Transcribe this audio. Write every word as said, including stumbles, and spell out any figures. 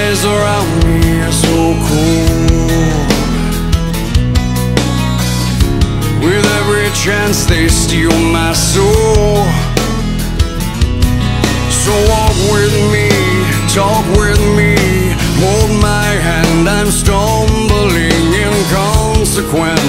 skies around me are so cold. With every chance they steal my soul. So walk with me, talk with me, hold my hand, I'm stumbling inconsequent.